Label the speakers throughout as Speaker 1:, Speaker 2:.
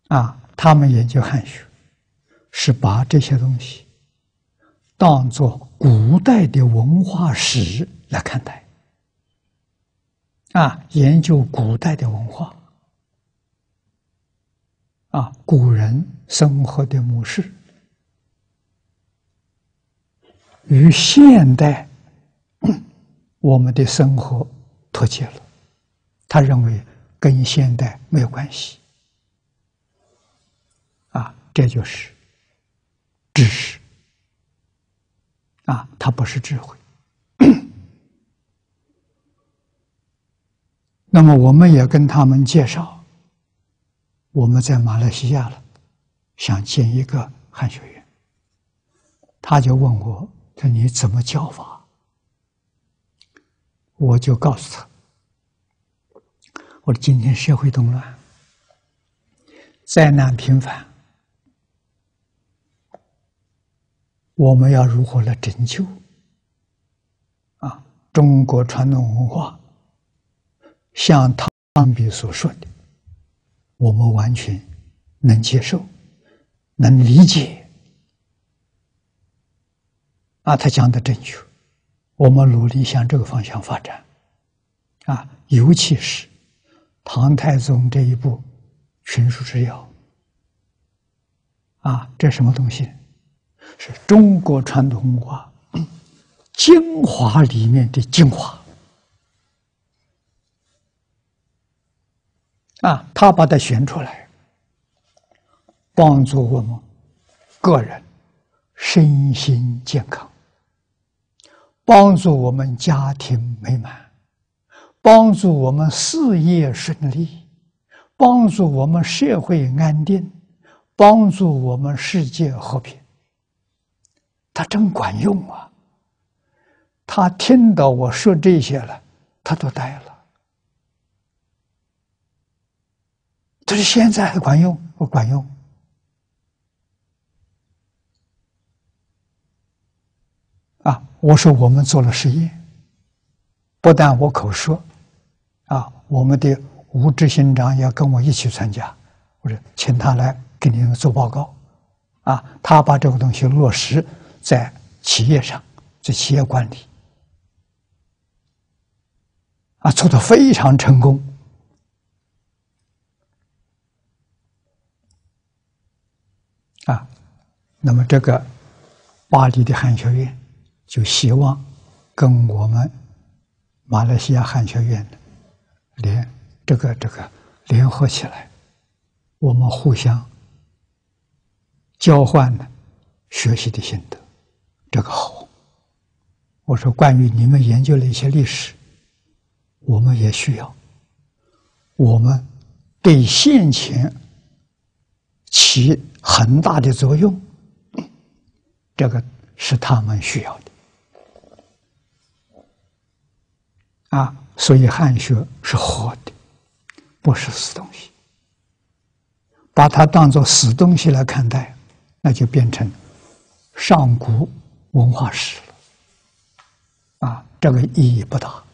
Speaker 1: 他们研究汉学，是把这些东西当作古代的文化史来看待，研究古代的文化，古人生活的模式，与现代我们的生活脱节了，他认为跟现代没有关系，这就是知识，它不是智慧。那么我们也跟他们介绍，我们在马来西亚了，想建一个汉学院。他就问我说：“你怎么教法？”我就告诉他，我说今天社会动乱，灾难频繁，我们要如何来拯救？中国传统文化，像汤比所说的，我们完全能接受，能理解。他讲的正确，我们努力向这个方向发展。尤其是唐太宗这一部《群书之要》，这什么东西？是中国传统文化精华里面的精华。他把它选出来，帮助我们个人身心健康，帮助我们家庭美满，帮助我们事业顺利，帮助我们社会安定，帮助我们世界和平。他真管用啊！他听到我说这些了，他都呆了。他说：“现在还管用？”我管用。我说我们做了实验，不但我口说，我们的吴执行长要跟我一起参加，我说请他来给你们做报告，他把这个东西落实在企业上，在企业管理，做得非常成功。那么这个巴黎的汉学院就希望跟我们马来西亚汉学院联合起来，我们互相交换学习的心得，这个好。我说关于你们研究了一些历史，我们也需要，我们对现前起很大的作用，这个是他们需要的。所以汉学是活的，不是死东西。把它当作死东西来看待，那就变成上古文化史了。这个意义不大。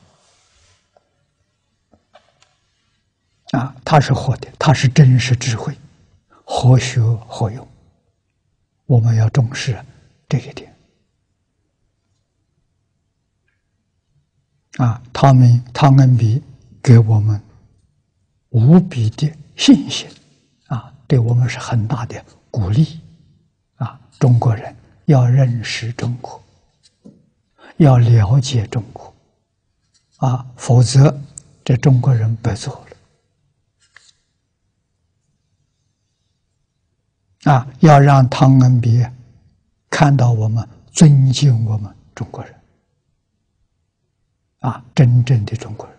Speaker 1: 它是活的，它是真实智慧，何学何用？我们要重视这一点。汤恩比给我们无比的信心，对我们是很大的鼓励。中国人要认识中国，要了解中国，否则这中国人白做了。要让汤恩比看到我们尊敬我们中国人，真正的中国人。